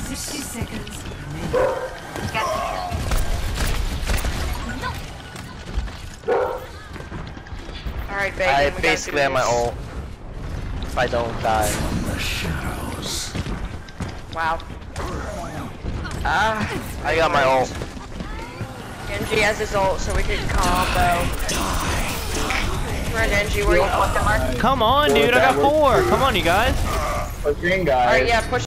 60 seconds. Alright, I Bacon, basically have my ult. If I don't die. Wow. I got my ult. Genji has his ult, so we can combo. Run, Genji, where you? Come on, dude. I got 4. Come on, you guys. Pushing, guys. Alright, yeah, push.